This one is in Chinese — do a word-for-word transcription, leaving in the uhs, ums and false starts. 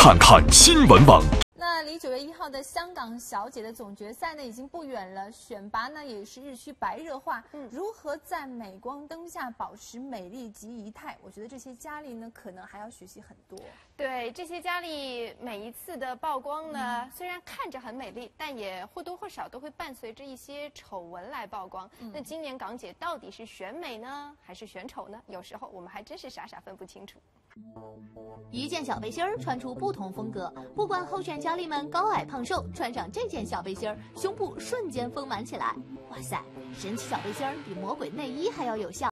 看看新闻网。 那离九月一号的香港小姐的总决赛呢，已经不远了，选拔呢也是日趋白热化。嗯，如何在镁光灯下保持美丽及仪态？我觉得这些佳丽呢，可能还要学习很多。 对，这些佳丽每一次的曝光呢，嗯、虽然看着很美丽，但也或多或少都会伴随着一些丑闻来曝光。嗯、那今年港姐到底是选美呢，还是选丑呢？有时候我们还真是傻傻分不清楚。 一件小背心儿穿出不同风格，不管候选佳丽们高矮胖瘦，穿上这件小背心儿，胸部瞬间丰满起来。哇塞，神奇小背心儿比魔鬼内衣还要有效。